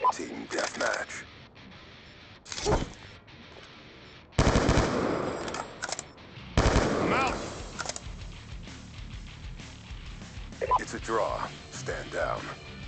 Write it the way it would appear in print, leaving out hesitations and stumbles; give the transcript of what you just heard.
Team deathmatch. I'm out. It's a draw. Stand down.